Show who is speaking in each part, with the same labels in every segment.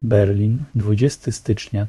Speaker 1: Berlin, 20 stycznia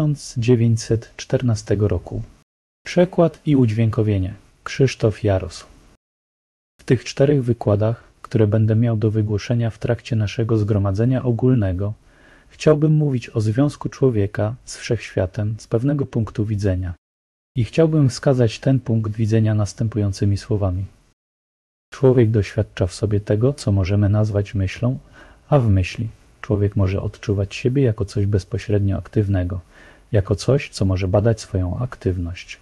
Speaker 1: 1914 roku. Przekład i udźwiękowienie. Krzysztof Jaros. W tych 4 wykładach, które będę miał do wygłoszenia w trakcie naszego zgromadzenia ogólnego, chciałbym mówić o związku człowieka z wszechświatem z pewnego punktu widzenia. I chciałbym wskazać ten punkt widzenia następującymi słowami. Człowiek doświadcza w sobie tego, co możemy nazwać myślą, a w myśli człowiek może odczuwać siebie jako coś bezpośrednio aktywnego, jako coś, co może badać swoją aktywność.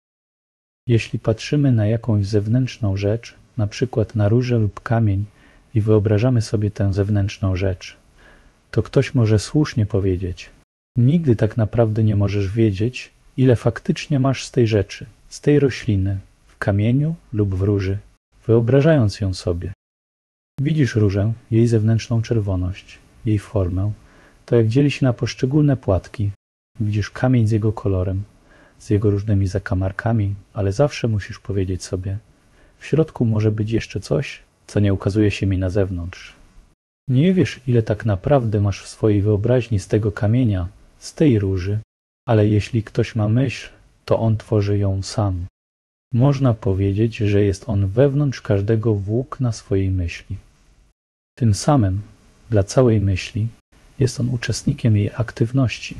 Speaker 1: Jeśli patrzymy na jakąś zewnętrzną rzecz, na przykład na różę lub kamień i wyobrażamy sobie tę zewnętrzną rzecz, to ktoś może słusznie powiedzieć: nigdy tak naprawdę nie możesz wiedzieć, ile faktycznie masz z tej rzeczy, z tej rośliny, w kamieniu lub w róży, wyobrażając ją sobie. Widzisz różę, jej zewnętrzną czerwoność, jej formę, to jak dzieli się na poszczególne płatki. Widzisz kamień z jego kolorem, z jego różnymi zakamarkami, ale zawsze musisz powiedzieć sobie: w środku może być jeszcze coś, co nie ukazuje się mi na zewnątrz. Nie wiesz, ile tak naprawdę masz w swojej wyobraźni z tego kamienia, z tej róży, ale jeśli ktoś ma myśl, to on tworzy ją sam. Można powiedzieć, że jest on wewnątrz każdego włókna swojej myśli. Tym samym, dla całej myśli, jest on uczestnikiem jej aktywności.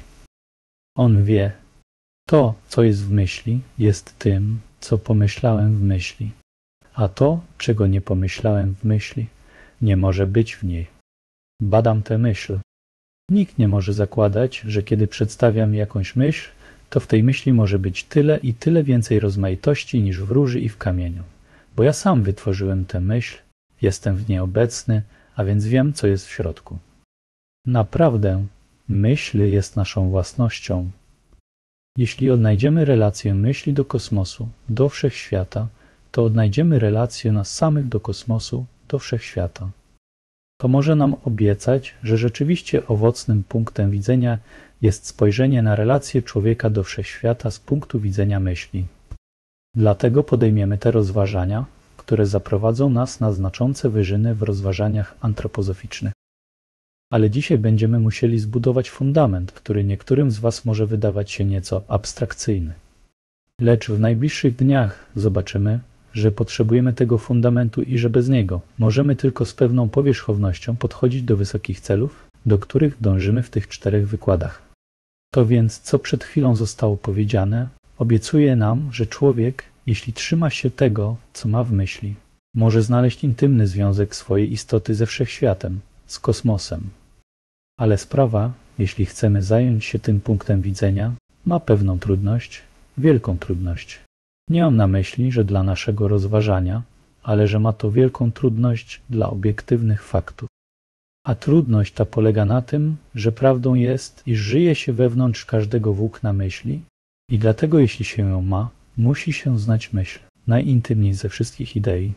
Speaker 1: On wie, to, co jest w myśli, jest tym, co pomyślałem w myśli, a to, czego nie pomyślałem w myśli, nie może być w niej. Badam tę myśl. Nikt nie może zakładać, że kiedy przedstawiam jakąś myśl, to w tej myśli może być tyle i tyle więcej rozmaitości niż w róży i w kamieniu. Bo ja sam wytworzyłem tę myśl, jestem w niej obecny, a więc wiem, co jest w środku. Naprawdę, myśl jest naszą własnością. Jeśli odnajdziemy relację myśli do kosmosu, do wszechświata, to odnajdziemy relację nas samych do kosmosu, do wszechświata. To może nam obiecać, że rzeczywiście owocnym punktem widzenia jest spojrzenie na relację człowieka do wszechświata z punktu widzenia myśli. Dlatego podejmiemy te rozważania, które zaprowadzą nas na znaczące wyżyny w rozważaniach antropozoficznych. Ale dzisiaj będziemy musieli zbudować fundament, który niektórym z Was może wydawać się nieco abstrakcyjny. Lecz w najbliższych dniach zobaczymy, że potrzebujemy tego fundamentu i że bez niego możemy tylko z pewną powierzchownością podchodzić do wysokich celów, do których dążymy w tych 4 wykładach. To więc, co przed chwilą zostało powiedziane, obiecuje nam, że człowiek, jeśli trzyma się tego, co ma w myśli, może znaleźć intymny związek swojej istoty ze wszechświatem, z kosmosem. Ale sprawa, jeśli chcemy zająć się tym punktem widzenia, ma pewną trudność, wielką trudność. Nie mam na myśli, że dla naszego rozważania, ale że ma to wielką trudność dla obiektywnych faktów. A trudność ta polega na tym, że prawdą jest, iż żyje się wewnątrz każdego włókna myśli i dlatego jeśli się ją ma, musi się znać myśl, najintymniej ze wszystkich idei.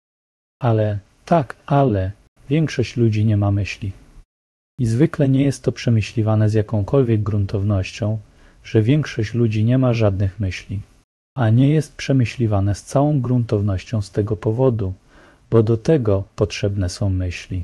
Speaker 1: Ale, większość ludzi nie ma myśli. I zwykle nie jest to przemyśliwane z jakąkolwiek gruntownością, że większość ludzi nie ma żadnych myśli. A nie jest przemyśliwane z całą gruntownością z tego powodu, bo do tego potrzebne są myśli.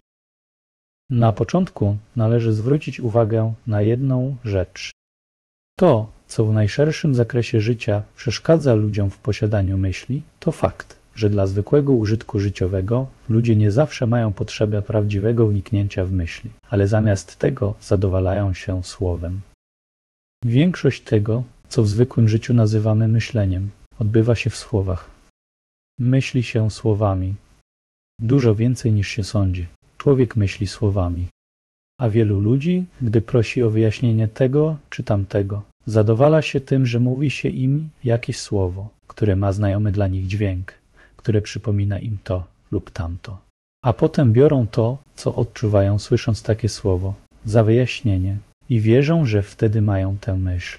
Speaker 1: Na początku należy zwrócić uwagę na jedną rzecz. To, co w najszerszym zakresie życia przeszkadza ludziom w posiadaniu myśli, to fakt, że dla zwykłego użytku życiowego ludzie nie zawsze mają potrzebę prawdziwego wniknięcia w myśli, ale zamiast tego zadowalają się słowem. Większość tego, co w zwykłym życiu nazywamy myśleniem, odbywa się w słowach. Myśli się słowami. Dużo więcej niż się sądzi. Człowiek myśli słowami. A wielu ludzi, gdy prosi o wyjaśnienie tego czy tamtego, zadowala się tym, że mówi się im jakieś słowo, które ma znajomy dla nich dźwięk, które przypomina im to lub tamto. A potem biorą to, co odczuwają słysząc takie słowo, za wyjaśnienie i wierzą, że wtedy mają tę myśl.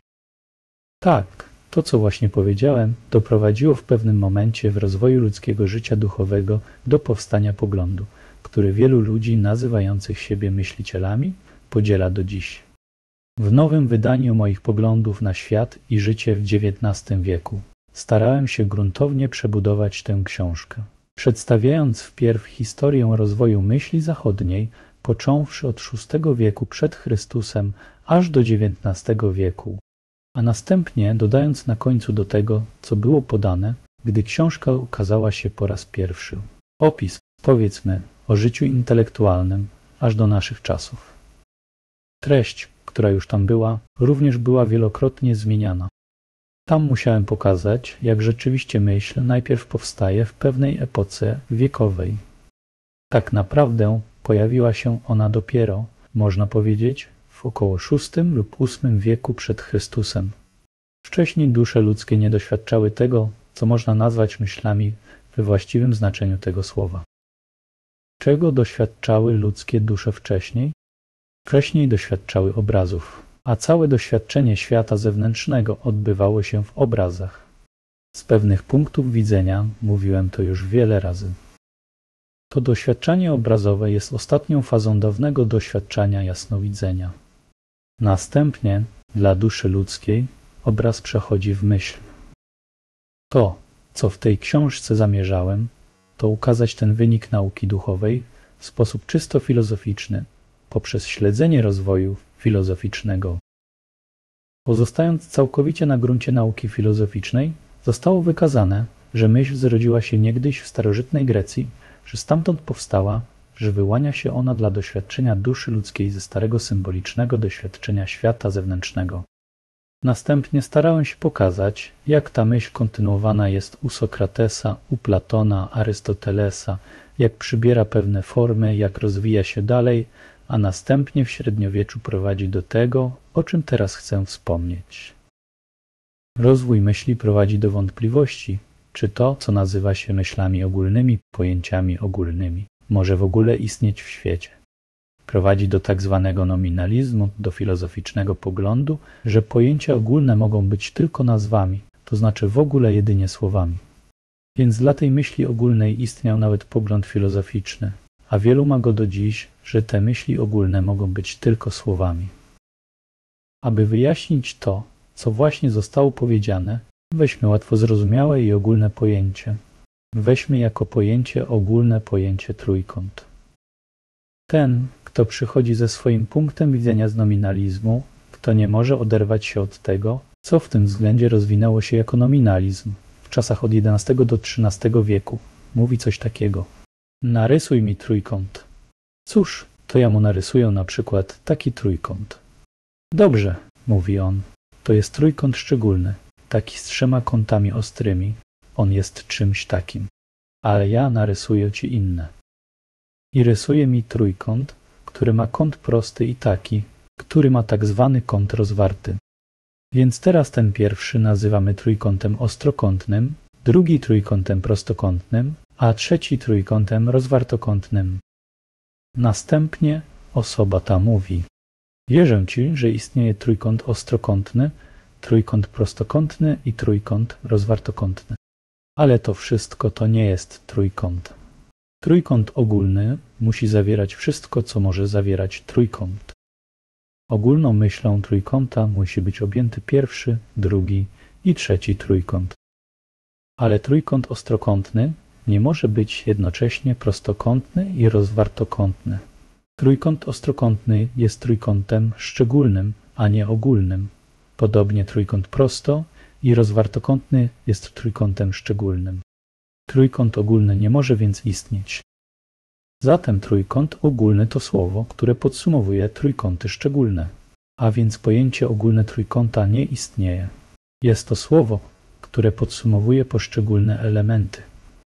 Speaker 1: Tak, to co właśnie powiedziałem, doprowadziło w pewnym momencie w rozwoju ludzkiego życia duchowego do powstania poglądu, który wielu ludzi nazywających siebie myślicielami podziela do dziś. W nowym wydaniu moich poglądów na świat i życie w XIX wieku starałem się gruntownie przebudować tę książkę, przedstawiając wpierw historię rozwoju myśli zachodniej, począwszy od VI wieku przed Chrystusem aż do XIX wieku, a następnie dodając na końcu do tego, co było podane, gdy książka ukazała się po raz pierwszy, opis, powiedzmy, o życiu intelektualnym aż do naszych czasów. Treść, która już tam była, również była wielokrotnie zmieniana. Tam musiałem pokazać, jak rzeczywiście myśl najpierw powstaje w pewnej epoce wiekowej. Tak naprawdę pojawiła się ona dopiero, można powiedzieć, w około VI lub VIII wieku przed Chrystusem. Wcześniej dusze ludzkie nie doświadczały tego, co można nazwać myślami we właściwym znaczeniu tego słowa. Czego doświadczały ludzkie dusze wcześniej? Wcześniej doświadczały obrazów, a całe doświadczenie świata zewnętrznego odbywało się w obrazach. Z pewnych punktów widzenia mówiłem to już wiele razy. To doświadczenie obrazowe jest ostatnią fazą dawnego doświadczania jasnowidzenia. Następnie, dla duszy ludzkiej, obraz przechodzi w myśl. To, co w tej książce zamierzałem, to ukazać ten wynik nauki duchowej w sposób czysto filozoficzny, poprzez śledzenie rozwoju filozoficznego. Pozostając całkowicie na gruncie nauki filozoficznej, zostało wykazane, że myśl zrodziła się niegdyś w starożytnej Grecji, że stamtąd powstała, że wyłania się ona dla doświadczenia duszy ludzkiej ze starego symbolicznego doświadczenia świata zewnętrznego. Następnie starałem się pokazać, jak ta myśl kontynuowana jest u Sokratesa, u Platona, Arystotelesa, jak przybiera pewne formy, jak rozwija się dalej, a następnie w średniowieczu prowadzi do tego, o czym teraz chcę wspomnieć. Rozwój myśli prowadzi do wątpliwości, czy to, co nazywa się myślami ogólnymi, pojęciami ogólnymi, może w ogóle istnieć w świecie. Prowadzi do tak zwanego nominalizmu, do filozoficznego poglądu, że pojęcia ogólne mogą być tylko nazwami, to znaczy w ogóle jedynie słowami. Więc dla tej myśli ogólnej istniał nawet pogląd filozoficzny, a wielu ma go do dziś, że te myśli ogólne mogą być tylko słowami. Aby wyjaśnić to, co właśnie zostało powiedziane, weźmy łatwo zrozumiałe i ogólne pojęcie. Weźmy jako pojęcie ogólne pojęcie trójkąt. Ten, kto przychodzi ze swoim punktem widzenia z nominalizmu, kto nie może oderwać się od tego, co w tym względzie rozwinęło się jako nominalizm w czasach od XI do XIII wieku, mówi coś takiego. Narysuj mi trójkąt. Cóż, to ja mu narysuję na przykład taki trójkąt. Dobrze, mówi on, to jest trójkąt szczególny, taki z 3 kątami ostrymi, on jest czymś takim, ale ja narysuję ci inne. I rysuje mi trójkąt, który ma kąt prosty i taki, który ma tak zwany kąt rozwarty. Więc teraz ten pierwszy nazywamy trójkątem ostrokątnym, drugi trójkątem prostokątnym, a trzeci trójkątem rozwartokątnym. Następnie osoba ta mówi: wierzę ci, że istnieje trójkąt ostrokątny, trójkąt prostokątny i trójkąt rozwartokątny. Ale to wszystko to nie jest trójkąt. Trójkąt ogólny musi zawierać wszystko, co może zawierać trójkąt. Ogólną myślą trójkąta musi być objęty pierwszy, drugi i trzeci trójkąt. Ale trójkąt ostrokątny nie może być jednocześnie prostokątny i rozwartokątny. Trójkąt ostrokątny jest trójkątem szczególnym, a nie ogólnym. Podobnie trójkąt prosto i rozwartokątny jest trójkątem szczególnym. Trójkąt ogólny nie może więc istnieć. Zatem trójkąt ogólny to słowo, które podsumowuje trójkąty szczególne, a więc pojęcie ogólne trójkąta nie istnieje. Jest to słowo, które podsumowuje poszczególne elementy.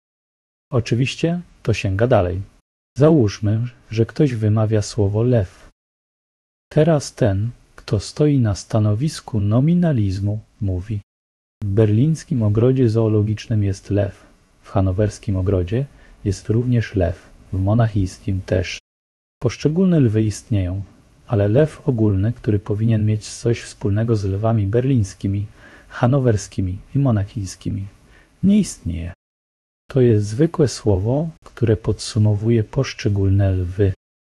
Speaker 1: Oczywiście to sięga dalej. Załóżmy, że ktoś wymawia słowo lew. Teraz ten, kto stoi na stanowisku nominalizmu, mówi: w berlińskim ogrodzie zoologicznym jest lew, w hanowerskim ogrodzie jest również lew, w monachijskim też. Poszczególne lwy istnieją, ale lew ogólny, który powinien mieć coś wspólnego z lwami berlińskimi, hanowerskimi i monachijskimi, nie istnieje. To jest zwykłe słowo, które podsumowuje poszczególne lwy.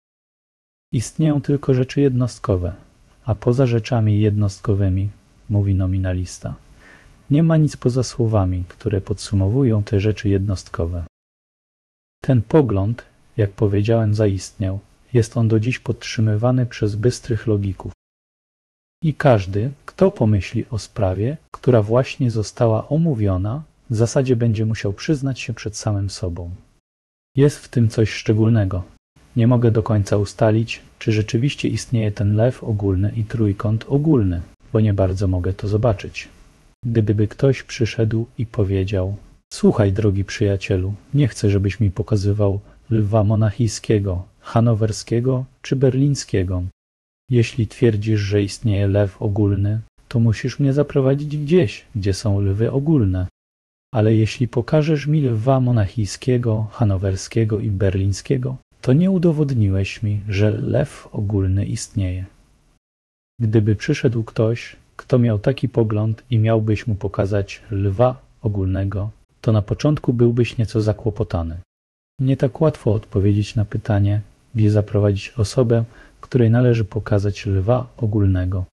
Speaker 1: Istnieją tylko rzeczy jednostkowe, a poza rzeczami jednostkowymi, mówi nominalista, nie ma nic poza słowami, które podsumowują te rzeczy jednostkowe. Ten pogląd, jak powiedziałem, zaistniał, Jest on do dziś podtrzymywany przez bystrych logików. I każdy, kto pomyśli o sprawie, która właśnie została omówiona, w zasadzie będzie musiał przyznać się przed samym sobą. Jest w tym coś szczególnego. Nie mogę do końca ustalić, czy rzeczywiście istnieje ten lew ogólny i trójkąt ogólny, bo nie bardzo mogę to zobaczyć. Gdyby ktoś przyszedł i powiedział: słuchaj, drogi przyjacielu, nie chcę, żebyś mi pokazywał lwa monachijskiego, hanowerskiego czy berlińskiego. Jeśli twierdzisz, że istnieje lew ogólny, to musisz mnie zaprowadzić gdzieś, gdzie są lwy ogólne. Ale jeśli pokażesz mi lwa monachijskiego, hanowerskiego i berlińskiego, to nie udowodniłeś mi, że lew ogólny istnieje. Gdyby przyszedł ktoś, kto miał taki pogląd i miałbyś mu pokazać lwa ogólnego, to na początku byłbyś nieco zakłopotany. Nie tak łatwo odpowiedzieć na pytanie, gdzie zaprowadzić osobę, której należy pokazać lwa ogólnego.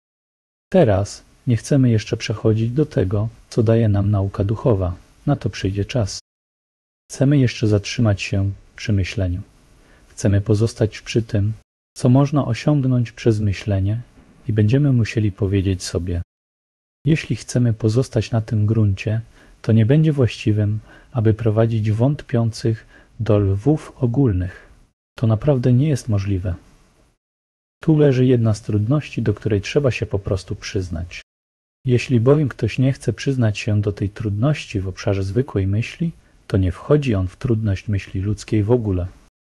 Speaker 1: Teraz nie chcemy jeszcze przechodzić do tego, co daje nam nauka duchowa. Na to przyjdzie czas. Chcemy jeszcze zatrzymać się przy myśleniu. Chcemy pozostać przy tym, co można osiągnąć przez myślenie i będziemy musieli powiedzieć sobie: jeśli chcemy pozostać na tym gruncie, to nie będzie właściwym, aby prowadzić wątpiących do lwów ogólnych. To naprawdę nie jest możliwe. Tu leży jedna z trudności, do której trzeba się po prostu przyznać. Jeśli bowiem ktoś nie chce przyznać się do tej trudności w obszarze zwykłej myśli, to nie wchodzi on w trudność myśli ludzkiej w ogóle.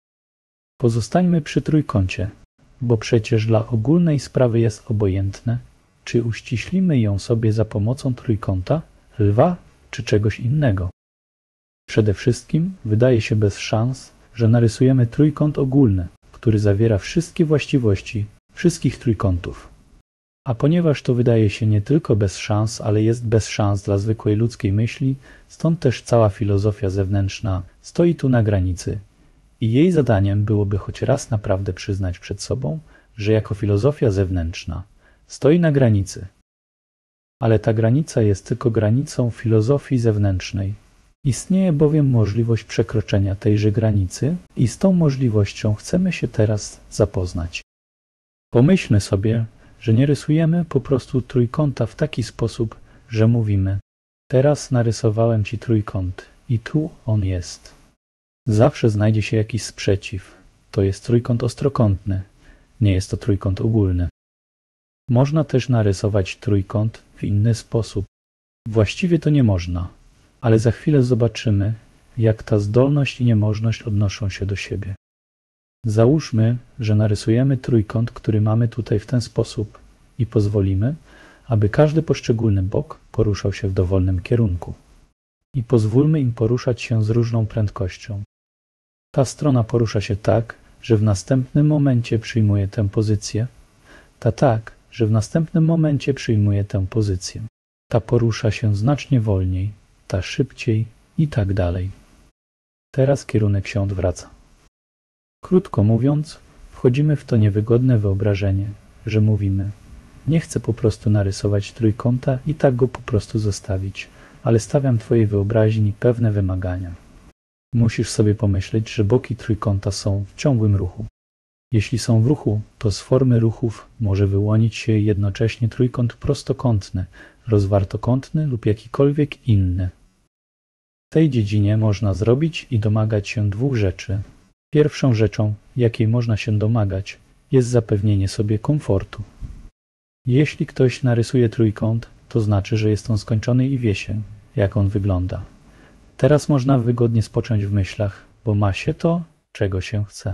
Speaker 1: Pozostańmy przy trójkącie, bo przecież dla ogólnej sprawy jest obojętne, czy uściślimy ją sobie za pomocą trójkąta, lwa czy czegoś innego. Przede wszystkim wydaje się bez szans, że narysujemy trójkąt ogólny, który zawiera wszystkie właściwości wszystkich trójkątów. A ponieważ to wydaje się nie tylko bez szans, ale jest bez szans dla zwykłej ludzkiej myśli, stąd też cała filozofia zewnętrzna stoi tu na granicy i jej zadaniem byłoby choć raz naprawdę przyznać przed sobą, że jako filozofia zewnętrzna stoi na granicy. Ale ta granica jest tylko granicą filozofii zewnętrznej. Istnieje bowiem możliwość przekroczenia tejże granicy i z tą możliwością chcemy się teraz zapoznać. Pomyślmy sobie, że nie rysujemy po prostu trójkąta w taki sposób, że mówimy: teraz narysowałem ci trójkąt i tu on jest. Zawsze znajdzie się jakiś sprzeciw. To jest trójkąt ostrokątny, nie jest to trójkąt ogólny. Można też narysować trójkąt w inny sposób. Właściwie to nie można, ale za chwilę zobaczymy, jak ta zdolność i niemożność odnoszą się do siebie. Załóżmy, że narysujemy trójkąt, który mamy tutaj w ten sposób i pozwolimy, aby każdy poszczególny bok poruszał się w dowolnym kierunku. I pozwólmy im poruszać się z różną prędkością. Ta strona porusza się tak, że w następnym momencie przyjmuje tę pozycję, ta tak, że w następnym momencie przyjmuje tę pozycję. Ta porusza się znacznie wolniej, ta szybciej i tak dalej. Teraz kierunek się odwraca. Krótko mówiąc, wchodzimy w to niewygodne wyobrażenie, że mówimy: nie chcę po prostu narysować trójkąta i tak go po prostu zostawić, ale stawiam twojej wyobraźni pewne wymagania. Musisz sobie pomyśleć, że boki trójkąta są w ciągłym ruchu. Jeśli są w ruchu, to z formy ruchów może wyłonić się jednocześnie trójkąt prostokątny, rozwartokątny lub jakikolwiek inny. W tej dziedzinie można zrobić i domagać się dwóch rzeczy. Pierwszą rzeczą, jakiej można się domagać, jest zapewnienie sobie komfortu. Jeśli ktoś narysuje trójkąt, to znaczy, że jest on skończony i wie się, jak on wygląda. Teraz można wygodnie spocząć w myślach, bo ma się to, czego się chce.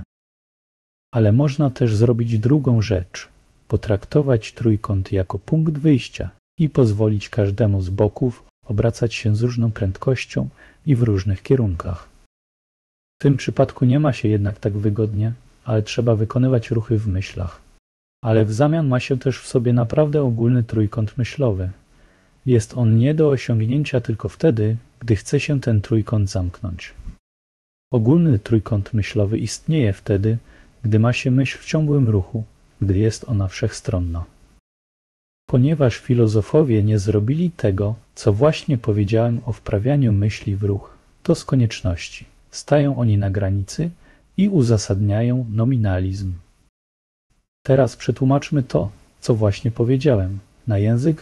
Speaker 1: Ale można też zrobić drugą rzecz, potraktować trójkąt jako punkt wyjścia i pozwolić każdemu z boków obracać się z różną prędkością i w różnych kierunkach. W tym przypadku nie ma się jednak tak wygodnie, ale trzeba wykonywać ruchy w myślach. Ale w zamian ma się też w sobie naprawdę ogólny trójkąt myślowy. Jest on nie do osiągnięcia tylko wtedy, gdy chce się ten trójkąt zamknąć. Ogólny trójkąt myślowy istnieje wtedy, gdy ma się myśl w ciągłym ruchu, gdy jest ona wszechstronna. Ponieważ filozofowie nie zrobili tego, co właśnie powiedziałem o wprawianiu myśli w ruch, to z konieczności stają oni na granicy i uzasadniają nominalizm. Teraz przetłumaczmy to, co właśnie powiedziałem, na język,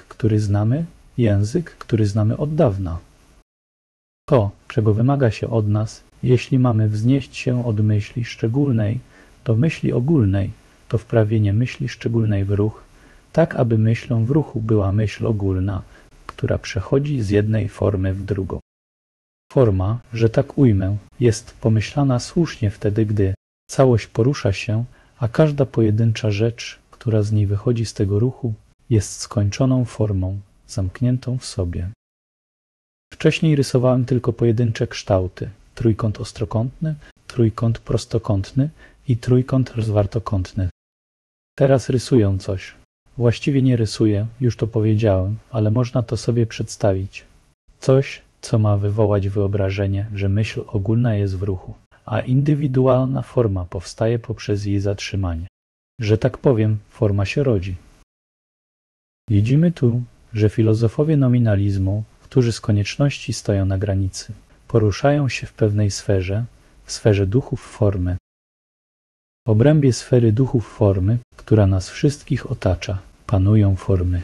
Speaker 1: który znamy od dawna. To, czego wymaga się od nas, jeśli mamy wznieść się od myśli szczególnej do myśli ogólnej, to wprawienie myśli szczególnej w ruch, tak aby myślą w ruchu była myśl ogólna, która przechodzi z jednej formy w drugą. Forma, że tak ujmę, jest pomyślana słusznie wtedy, gdy całość porusza się, a każda pojedyncza rzecz, która z niej wychodzi z tego ruchu, jest skończoną formą, zamkniętą w sobie. Wcześniej rysowałem tylko pojedyncze kształty: trójkąt ostrokątny, trójkąt prostokątny i trójkąt rozwartokątny. Teraz rysuję coś. Właściwie nie rysuję, już to powiedziałem, ale można to sobie przedstawić. Coś, co ma wywołać wyobrażenie, że myśl ogólna jest w ruchu, a indywidualna forma powstaje poprzez jej zatrzymanie. Że tak powiem, forma się rodzi. Widzimy tu, że filozofowie nominalizmu, którzy z konieczności stoją na granicy, poruszają się w pewnej sferze, w sferze duchów formy. W obrębie sfery duchów formy, która nas wszystkich otacza, panują formy.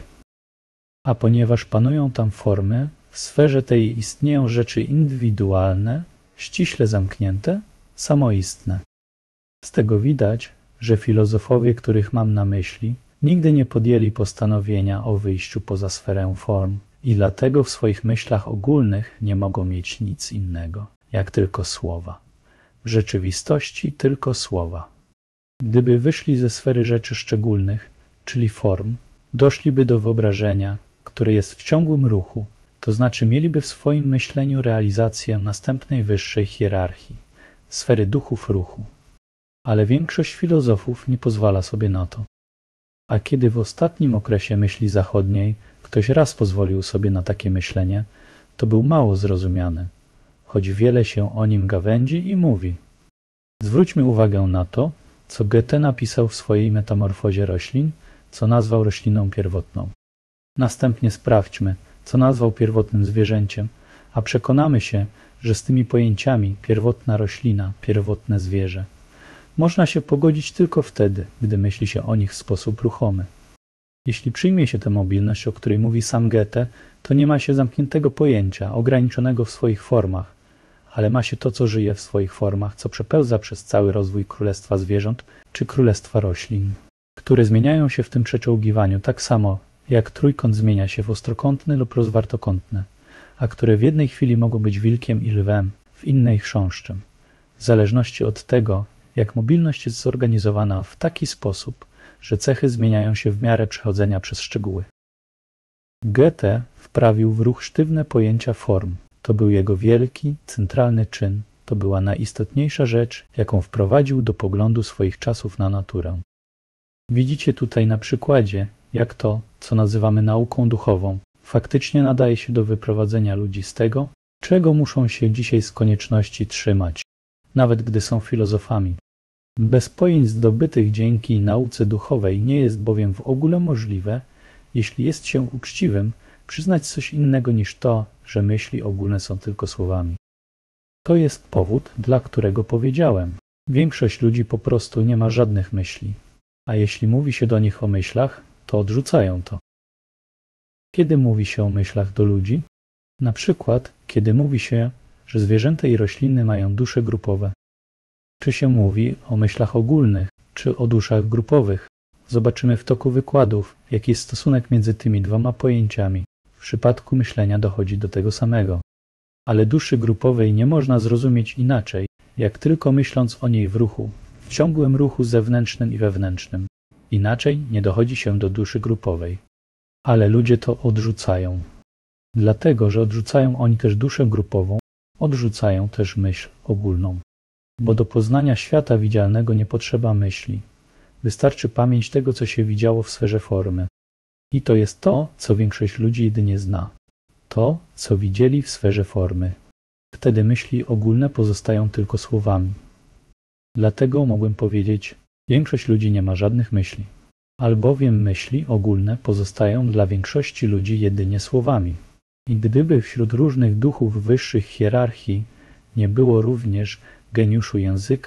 Speaker 1: A ponieważ panują tam formy, w sferze tej istnieją rzeczy indywidualne, ściśle zamknięte, samoistne. Z tego widać, że filozofowie, których mam na myśli, nigdy nie podjęli postanowienia o wyjściu poza sferę form i dlatego w swoich myślach ogólnych nie mogą mieć nic innego, jak tylko słowa. W rzeczywistości tylko słowa. Gdyby wyszli ze sfery rzeczy szczególnych, czyli form, doszliby do wyobrażenia, które jest w ciągłym ruchu, to znaczy mieliby w swoim myśleniu realizację następnej wyższej hierarchii, sfery duchów ruchu. Ale większość filozofów nie pozwala sobie na to. A kiedy w ostatnim okresie myśli zachodniej ktoś raz pozwolił sobie na takie myślenie, to był mało zrozumiany, choć wiele się o nim gawędzi i mówi. Zwróćmy uwagę na to, co Goethe napisał w swojej metamorfozie roślin, co nazwał rośliną pierwotną. Następnie sprawdźmy, co nazwał pierwotnym zwierzęciem, a przekonamy się, że z tymi pojęciami pierwotna roślina, pierwotne zwierzę można się pogodzić tylko wtedy, gdy myśli się o nich w sposób ruchomy. Jeśli przyjmie się tę mobilność, o której mówi sam Goethe, to nie ma się zamkniętego pojęcia, ograniczonego w swoich formach, ale ma się to, co żyje w swoich formach, co przepełza przez cały rozwój królestwa zwierząt czy królestwa roślin, które zmieniają się w tym przeczołgiwaniu tak samo, jak trójkąt zmienia się w ostrokątny lub rozwartokątny, a które w jednej chwili mogą być wilkiem i lwem, w innej chrząszczem, w zależności od tego, jak mobilność jest zorganizowana w taki sposób, że cechy zmieniają się w miarę przechodzenia przez szczegóły. Goethe wprawił w ruch sztywne pojęcia form. To był jego wielki, centralny czyn, to była najistotniejsza rzecz, jaką wprowadził do poglądu swoich czasów na naturę. Widzicie tutaj na przykładzie, jak to, co nazywamy nauką duchową, faktycznie nadaje się do wyprowadzenia ludzi z tego, czego muszą się dzisiaj z konieczności trzymać, nawet gdy są filozofami. Bez pojęć zdobytych dzięki nauce duchowej nie jest bowiem w ogóle możliwe, jeśli jest się uczciwym, przyznać coś innego niż to, że myśli ogólne są tylko słowami. To jest powód, dla którego powiedziałem. Większość ludzi po prostu nie ma żadnych myśli, a jeśli mówi się do nich o myślach, to odrzucają to. Kiedy mówi się o myślach do ludzi? Na przykład, kiedy mówi się, że zwierzęta i rośliny mają dusze grupowe. Czy się mówi o myślach ogólnych, czy o duszach grupowych? Zobaczymy w toku wykładów, jaki jest stosunek między tymi dwoma pojęciami. W przypadku myślenia dochodzi do tego samego. Ale duszy grupowej nie można zrozumieć inaczej, jak tylko myśląc o niej w ruchu, w ciągłym ruchu zewnętrznym i wewnętrznym. Inaczej nie dochodzi się do duszy grupowej. Ale ludzie to odrzucają. Dlatego, że odrzucają oni też duszę grupową, odrzucają też myśl ogólną. Bo do poznania świata widzialnego nie potrzeba myśli. Wystarczy pamięć tego, co się widziało w sferze formy. I to jest to, co większość ludzi jedynie zna. To, co widzieli w sferze formy. Wtedy myśli ogólne pozostają tylko słowami. Dlatego mogłem powiedzieć, większość ludzi nie ma żadnych myśli. Albowiem myśli ogólne pozostają dla większości ludzi jedynie słowami. I gdyby wśród różnych duchów wyższych hierarchii nie było również geniuszu języka,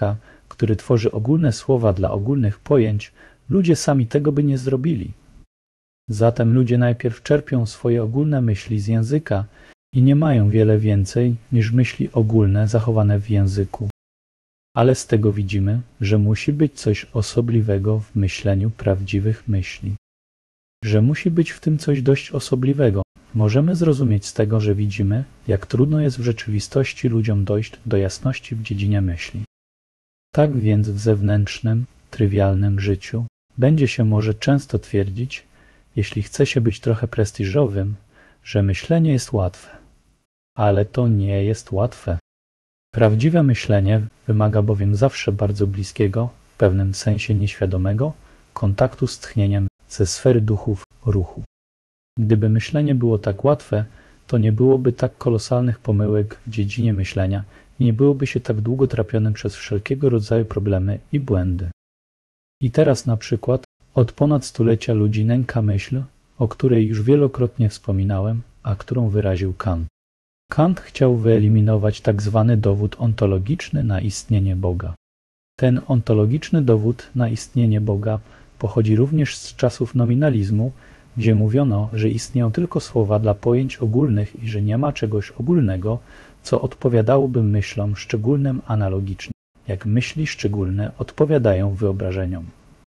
Speaker 1: który tworzy ogólne słowa dla ogólnych pojęć, ludzie sami tego by nie zrobili. Zatem ludzie najpierw czerpią swoje ogólne myśli z języka i nie mają wiele więcej niż myśli ogólne zachowane w języku. Ale z tego widzimy, że musi być coś osobliwego w myśleniu prawdziwych myśli. Że musi być w tym coś dość osobliwego. Możemy zrozumieć z tego, że widzimy, jak trudno jest w rzeczywistości ludziom dojść do jasności w dziedzinie myśli. Tak więc w zewnętrznym, trywialnym życiu będzie się może często twierdzić, jeśli chce się być trochę prestiżowym, że myślenie jest łatwe. Ale to nie jest łatwe. Prawdziwe myślenie wymaga bowiem zawsze bardzo bliskiego, w pewnym sensie nieświadomego, kontaktu z tchnieniem ze sfery duchów ruchu. Gdyby myślenie było tak łatwe, to nie byłoby tak kolosalnych pomyłek w dziedzinie myślenia i nie byłoby się tak długo trapionym przez wszelkiego rodzaju problemy i błędy. I teraz na przykład od ponad stulecia ludzi nęka myśl, o której już wielokrotnie wspominałem, a którą wyraził Kant. Kant chciał wyeliminować tak zwany dowód ontologiczny na istnienie Boga. Ten ontologiczny dowód na istnienie Boga pochodzi również z czasów nominalizmu, gdzie mówiono, że istnieją tylko słowa dla pojęć ogólnych i że nie ma czegoś ogólnego, co odpowiadałoby myślom szczególnym analogicznie, jak myśli szczególne odpowiadają wyobrażeniom.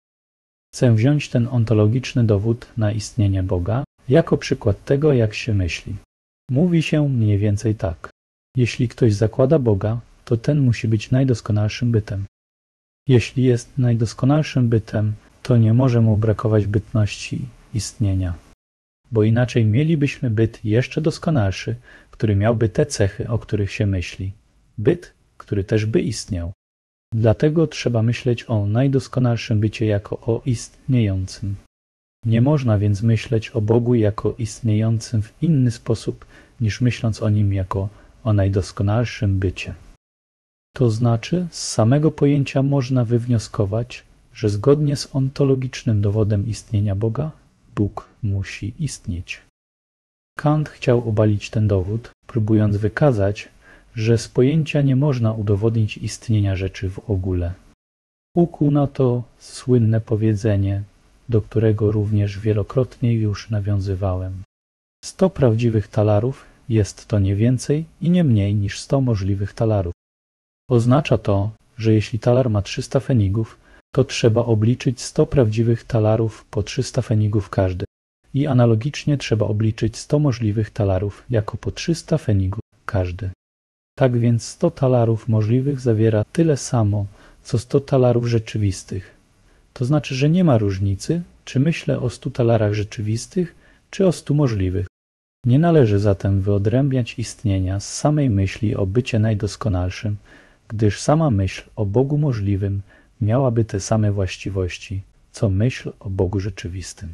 Speaker 1: Chcę wziąć ten ontologiczny dowód na istnienie Boga jako przykład tego, jak się myśli. Mówi się mniej więcej tak. Jeśli ktoś zakłada Boga, to ten musi być najdoskonalszym bytem. Jeśli jest najdoskonalszym bytem, to nie może mu brakować bytności istnienia. Bo inaczej mielibyśmy byt jeszcze doskonalszy, który miałby te cechy, o których się myśli. Byt, który też by istniał. Dlatego trzeba myśleć o najdoskonalszym bycie jako o istniejącym. Nie można więc myśleć o Bogu jako istniejącym w inny sposób, niż myśląc o Nim jako o najdoskonalszym bycie. To znaczy, z samego pojęcia można wywnioskować, że zgodnie z ontologicznym dowodem istnienia Boga, Bóg musi istnieć. Kant chciał obalić ten dowód, próbując wykazać, że z pojęcia nie można udowodnić istnienia rzeczy w ogóle. Ukuł na to słynne powiedzenie, do którego również wielokrotnie już nawiązywałem. 100 prawdziwych talarów jest to nie więcej i nie mniej niż 100 możliwych talarów. Oznacza to, że jeśli talar ma 300 fenigów, to trzeba obliczyć 100 prawdziwych talarów po 300 fenigów każdy. I analogicznie trzeba obliczyć 100 możliwych talarów jako po 300 fenigów każdy. Tak więc 100 talarów możliwych zawiera tyle samo, co 100 talarów rzeczywistych. To znaczy, że nie ma różnicy, czy myślę o 100 talarach rzeczywistych, czy o 100 możliwych. Nie należy zatem wyodrębniać istnienia z samej myśli o bycie najdoskonalszym, gdyż sama myśl o Bogu możliwym miałaby te same właściwości, co myśl o Bogu rzeczywistym.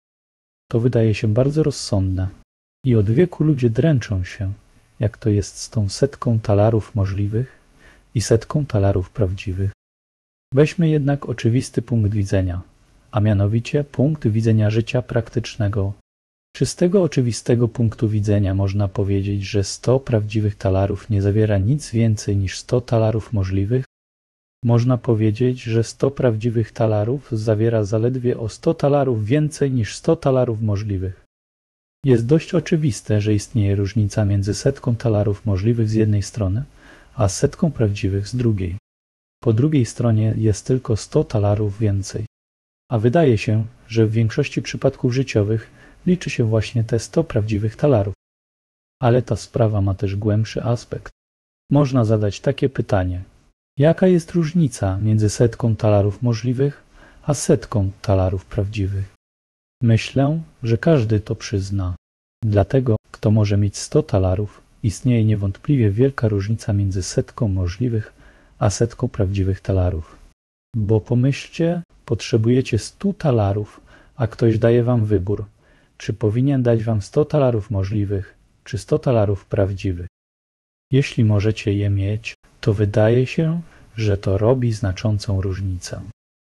Speaker 1: To wydaje się bardzo rozsądne i od wieku ludzie dręczą się, jak to jest z tą 100 talarów możliwych i 100 talarów prawdziwych. Weźmy jednak oczywisty punkt widzenia, a mianowicie punkt widzenia życia praktycznego. Czy z tego oczywistego punktu widzenia można powiedzieć, że 100 prawdziwych talarów nie zawiera nic więcej niż 100 talarów możliwych? Można powiedzieć, że 100 prawdziwych talarów zawiera zaledwie o 100 talarów więcej niż 100 talarów możliwych. Jest dość oczywiste, że istnieje różnica między 100 talarów możliwych z jednej strony, a 100 prawdziwych z drugiej. Po drugiej stronie jest tylko 100 talarów więcej. A wydaje się, że w większości przypadków życiowych liczy się właśnie te 100 prawdziwych talarów. Ale ta sprawa ma też głębszy aspekt. Można zadać takie pytanie. Jaka jest różnica między 100 talarów możliwych, a 100 talarów prawdziwych? Myślę, że każdy to przyzna. Dlatego, kto może mieć 100 talarów, istnieje niewątpliwie wielka różnica między 100 możliwych, a 100 prawdziwych talarów. Bo pomyślcie, potrzebujecie 100 talarów, a ktoś daje wam wybór, czy powinien dać wam 100 talarów możliwych, czy 100 talarów prawdziwych. Jeśli możecie je mieć, to wydaje się, że to robi znaczącą różnicę.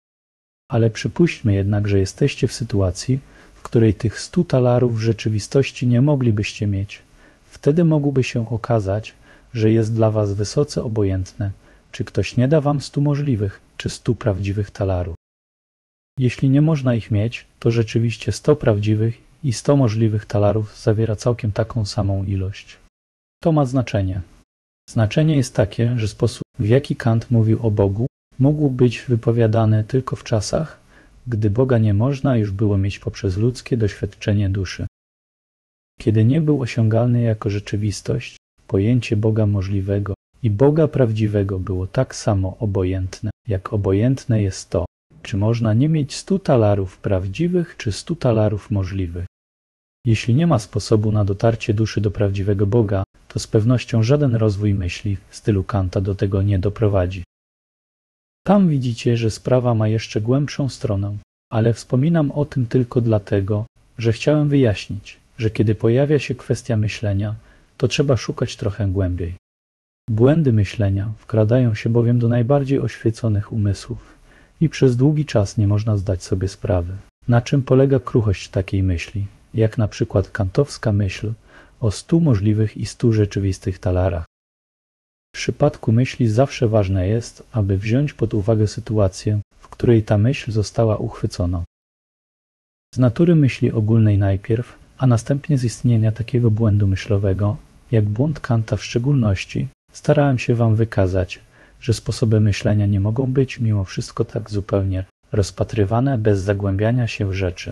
Speaker 1: Ale przypuśćmy jednak, że jesteście w sytuacji, w której tych 100 talarów w rzeczywistości nie moglibyście mieć. Wtedy mogłoby się okazać, że jest dla was wysoce obojętne, czy ktoś nie da wam 100 możliwych, czy 100 prawdziwych talarów. Jeśli nie można ich mieć, to rzeczywiście 100 prawdziwych i 100 możliwych talarów zawiera całkiem taką samą ilość. To ma znaczenie. Znaczenie jest takie, że sposób, w jaki Kant mówił o Bogu, mógł być wypowiadany tylko w czasach, gdy Boga nie można już było mieć poprzez ludzkie doświadczenie duszy. Kiedy nie był osiągalny jako rzeczywistość, pojęcie Boga możliwego i Boga prawdziwego było tak samo obojętne, jak obojętne jest to, czy można nie mieć 100 talarów prawdziwych, czy 100 talarów możliwych. Jeśli nie ma sposobu na dotarcie duszy do prawdziwego Boga, to z pewnością żaden rozwój myśli w stylu Kanta do tego nie doprowadzi. Tam widzicie, że sprawa ma jeszcze głębszą stronę, ale wspominam o tym tylko dlatego, że chciałem wyjaśnić, że kiedy pojawia się kwestia myślenia, to trzeba szukać trochę głębiej. Błędy myślenia wkradają się bowiem do najbardziej oświeconych umysłów i przez długi czas nie można zdać sobie sprawy, na czym polega kruchość takiej myśli, jak na przykład kantowska myśl o 100 możliwych i 100 rzeczywistych talarach. W przypadku myśli zawsze ważne jest, aby wziąć pod uwagę sytuację, w której ta myśl została uchwycona. Z natury myśli ogólnej najpierw, a następnie z istnienia takiego błędu myślowego, jak błąd Kanta w szczególności, starałem się wam wykazać, że sposoby myślenia nie mogą być mimo wszystko tak zupełnie rozpatrywane bez zagłębiania się w rzeczy.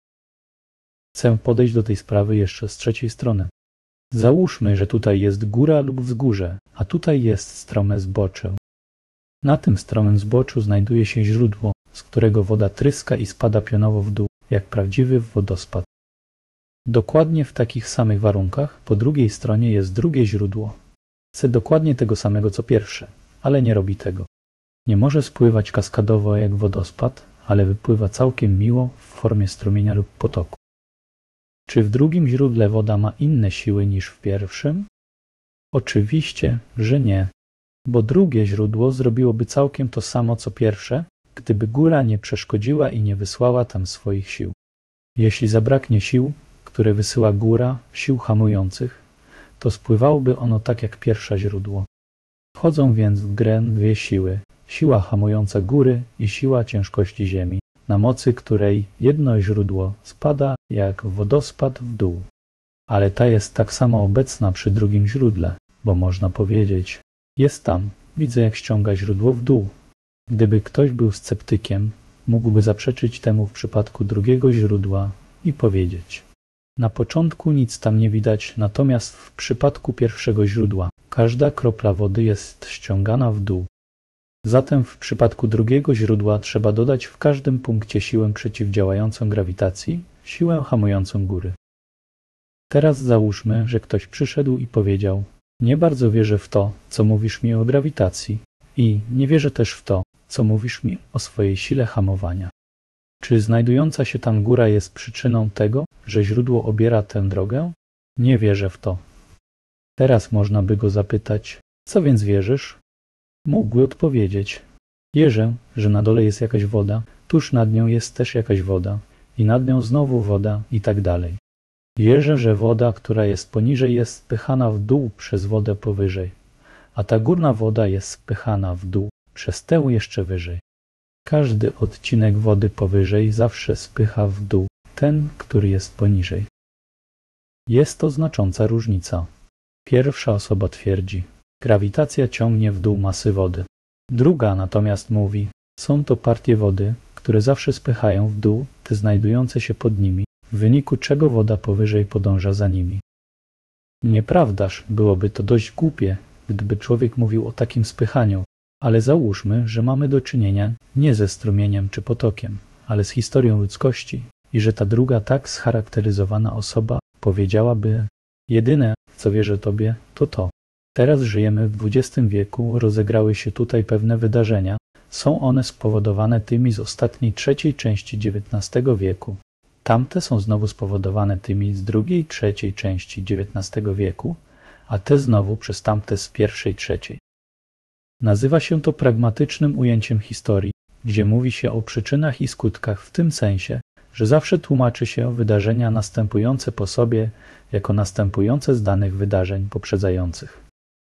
Speaker 1: Chcę podejść do tej sprawy jeszcze z trzeciej strony. Załóżmy, że tutaj jest góra lub wzgórze, a tutaj jest strome zbocze. Na tym stromym zboczu znajduje się źródło, z którego woda tryska i spada pionowo w dół, jak prawdziwy wodospad. Dokładnie w takich samych warunkach po drugiej stronie jest drugie źródło. Chce dokładnie tego samego co pierwsze, ale nie robi tego. Nie może spływać kaskadowo jak wodospad, ale wypływa całkiem miło w formie strumienia lub potoku. Czy w drugim źródle woda ma inne siły niż w pierwszym? Oczywiście, że nie, bo drugie źródło zrobiłoby całkiem to samo co pierwsze, gdyby góra nie przeszkodziła i nie wysłała tam swoich sił. Jeśli zabraknie sił, które wysyła góra, sił hamujących, to spływałoby ono tak jak pierwsze źródło. Wchodzą więc w grę dwie siły, siła hamująca góry i siła ciężkości ziemi, na mocy której jedno źródło spada jak wodospad w dół. Ale ta jest tak samo obecna przy drugim źródle, bo można powiedzieć, jest tam, widzę jak ściąga źródło w dół. Gdyby ktoś był sceptykiem, mógłby zaprzeczyć temu w przypadku drugiego źródła i powiedzieć: na początku nic tam nie widać, natomiast w przypadku pierwszego źródła każda kropla wody jest ściągana w dół. Zatem w przypadku drugiego źródła trzeba dodać w każdym punkcie siłę przeciwdziałającą grawitacji, siłę hamującą góry. Teraz załóżmy, że ktoś przyszedł i powiedział: nie bardzo wierzę w to, co mówisz mi o grawitacji i nie wierzę też w to, co mówisz mi o swojej sile hamowania. Czy znajdująca się tam góra jest przyczyną tego, że źródło obiera tę drogę? Nie wierzę w to. Teraz można by go zapytać: co więc wierzysz? Mógłby odpowiedzieć: wierzę, że na dole jest jakaś woda, tuż nad nią jest też jakaś woda i nad nią znowu woda i tak dalej. Wierzę, że woda, która jest poniżej, jest spychana w dół przez wodę powyżej, a ta górna woda jest spychana w dół przez tę jeszcze wyżej. Każdy odcinek wody powyżej zawsze spycha w dół ten, który jest poniżej. Jest to znacząca różnica. Pierwsza osoba twierdzi: grawitacja ciągnie w dół masy wody. Druga natomiast mówi: są to partie wody, które zawsze spychają w dół te znajdujące się pod nimi, w wyniku czego woda powyżej podąża za nimi. Nieprawdaż, byłoby to dość głupie, gdyby człowiek mówił o takim spychaniu, ale załóżmy, że mamy do czynienia nie ze strumieniem czy potokiem, ale z historią ludzkości i że ta druga tak scharakteryzowana osoba powiedziałaby: jedyne, w co wierzę Tobie, to to. Teraz żyjemy w XX wieku, rozegrały się tutaj pewne wydarzenia, są one spowodowane tymi z ostatniej trzeciej części XIX wieku. Tamte są znowu spowodowane tymi z drugiej, trzeciej części XIX wieku, a te znowu przez tamte z pierwszej, trzeciej. Nazywa się to pragmatycznym ujęciem historii, gdzie mówi się o przyczynach i skutkach w tym sensie, że zawsze tłumaczy się wydarzenia następujące po sobie jako następujące z danych wydarzeń poprzedzających.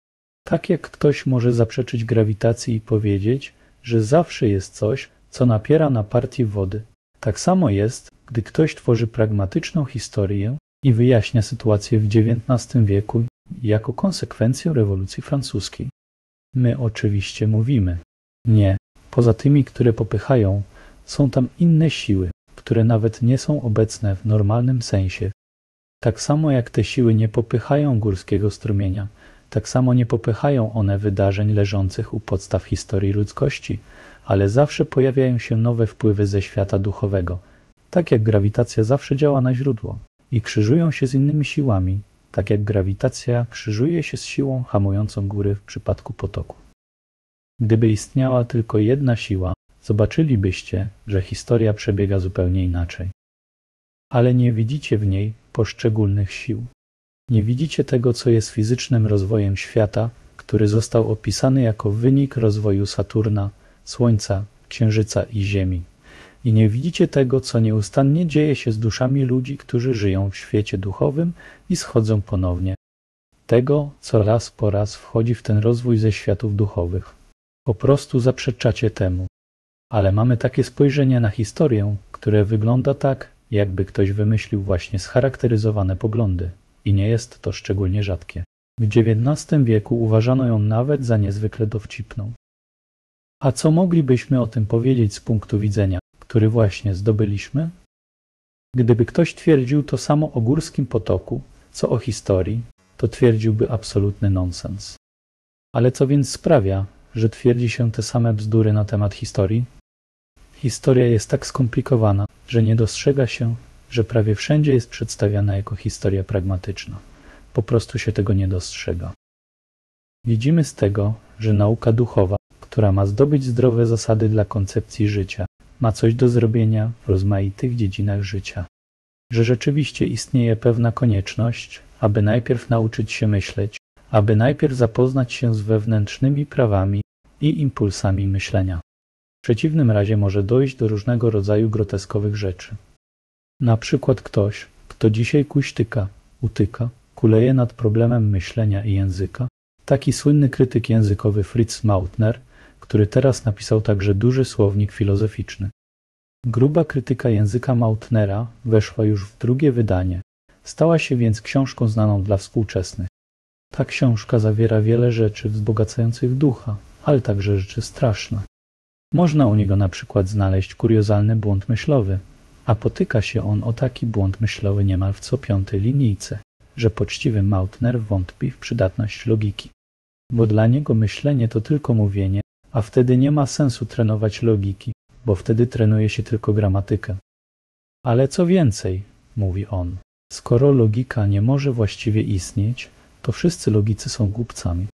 Speaker 1: Tak jak ktoś może zaprzeczyć grawitacji i powiedzieć, że zawsze jest coś, co napiera na partię wody. Tak samo jest, gdy ktoś tworzy pragmatyczną historię i wyjaśnia sytuację w XIX wieku jako konsekwencję rewolucji francuskiej. My oczywiście mówimy: nie, poza tymi, które popychają, są tam inne siły, które nawet nie są obecne w normalnym sensie. Tak samo jak te siły nie popychają górskiego strumienia, tak samo nie popychają one wydarzeń leżących u podstaw historii ludzkości, ale zawsze pojawiają się nowe wpływy ze świata duchowego, tak jak grawitacja zawsze działa na źródło, i krzyżują się z innymi siłami, tak jak grawitacja krzyżuje się z siłą hamującą góry w przypadku potoku. Gdyby istniała tylko jedna siła, zobaczylibyście, że historia przebiega zupełnie inaczej. Ale nie widzicie w niej poszczególnych sił. Nie widzicie tego, co jest fizycznym rozwojem świata, który został opisany jako wynik rozwoju Saturna, Słońca, Księżyca i Ziemi. I nie widzicie tego, co nieustannie dzieje się z duszami ludzi, którzy żyją w świecie duchowym i schodzą ponownie. Tego, co raz po raz wchodzi w ten rozwój ze światów duchowych. Po prostu zaprzeczacie temu. Ale mamy takie spojrzenie na historię, które wygląda tak, jakby ktoś wymyślił właśnie scharakteryzowane poglądy. I nie jest to szczególnie rzadkie. W XIX wieku uważano ją nawet za niezwykle dowcipną. A co moglibyśmy o tym powiedzieć z punktu widzenia, który właśnie zdobyliśmy? Gdyby ktoś twierdził to samo o górskim potoku, co o historii, to twierdziłby absolutny nonsens. Ale co więc sprawia, że twierdzi się te same bzdury na temat historii? Historia jest tak skomplikowana, że nie dostrzega się, że prawie wszędzie jest przedstawiana jako historia pragmatyczna. Po prostu się tego nie dostrzega. Widzimy z tego, że nauka duchowa, która ma zdobyć zdrowe zasady dla koncepcji życia, ma coś do zrobienia w rozmaitych dziedzinach życia. Że rzeczywiście istnieje pewna konieczność, aby najpierw nauczyć się myśleć, aby najpierw zapoznać się z wewnętrznymi prawami i impulsami myślenia. W przeciwnym razie może dojść do różnego rodzaju groteskowych rzeczy. Na przykład ktoś, kto dzisiaj kuśtyka, utyka, kuleje nad problemem myślenia i języka, taki słynny krytyk językowy Fritz Mautner, który teraz napisał także duży słownik filozoficzny. Gruba krytyka języka Mautnera weszła już w drugie wydanie, stała się więc książką znaną dla współczesnych. Ta książka zawiera wiele rzeczy wzbogacających ducha, ale także rzeczy straszne. Można u niego na przykład znaleźć kuriozalny błąd myślowy, a potyka się on o taki błąd myślowy niemal w co piątej linijce, że poczciwy Mautner wątpi w przydatność logiki. Bo dla niego myślenie to tylko mówienie, a wtedy nie ma sensu trenować logiki, bo wtedy trenuje się tylko gramatykę. Ale co więcej, mówi on, skoro logika nie może właściwie istnieć, to wszyscy logicy są głupcami.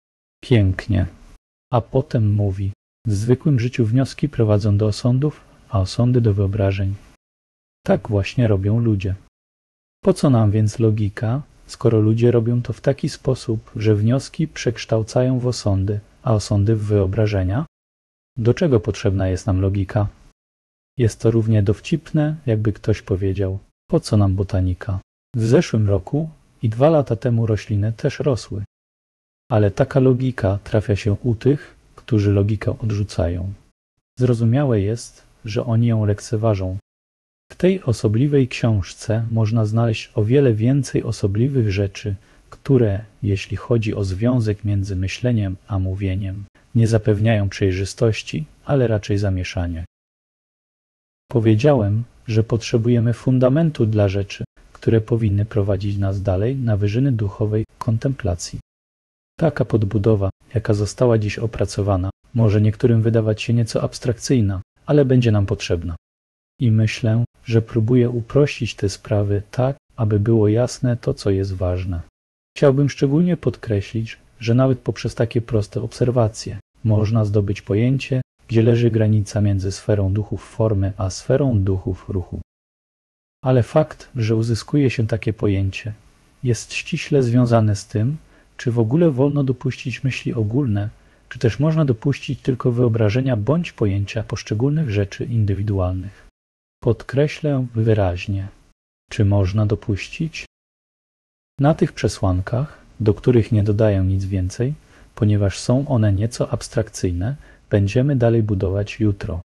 Speaker 1: Pięknie. A potem mówi, w zwykłym życiu wnioski prowadzą do osądów, a osądy do wyobrażeń. Tak właśnie robią ludzie. Po co nam więc logika, skoro ludzie robią to w taki sposób, że wnioski przekształcają w osądy, a osądy w wyobrażenia? Do czego potrzebna jest nam logika? Jest to równie dowcipne, jakby ktoś powiedział, po co nam botanika? W zeszłym roku i 2 lata temu rośliny też rosły. Ale taka logika trafia się u tych, którzy logikę odrzucają. Zrozumiałe jest, że oni ją lekceważą. W tej osobliwej książce można znaleźć o wiele więcej osobliwych rzeczy, które, jeśli chodzi o związek między myśleniem a mówieniem, nie zapewniają przejrzystości, ale raczej zamieszanie. Powiedziałem, że potrzebujemy fundamentu dla rzeczy, które powinny prowadzić nas dalej na wyżyny duchowej kontemplacji. Taka podbudowa, jaka została dziś opracowana, może niektórym wydawać się nieco abstrakcyjna, ale będzie nam potrzebna. I myślę, że próbuję uprościć te sprawy tak, aby było jasne to, co jest ważne. Chciałbym szczególnie podkreślić, że nawet poprzez takie proste obserwacje można zdobyć pojęcie, gdzie leży granica między sferą duchów formy a sferą duchów ruchu. Ale fakt, że uzyskuje się takie pojęcie, jest ściśle związany z tym, czy w ogóle wolno dopuścić myśli ogólne, czy też można dopuścić tylko wyobrażenia bądź pojęcia poszczególnych rzeczy indywidualnych. Podkreślę wyraźnie, czy można dopuścić? Na tych przesłankach, do których nie dodaję nic więcej, Ponieważ są one nieco abstrakcyjne, będziemy dalej budować jutro.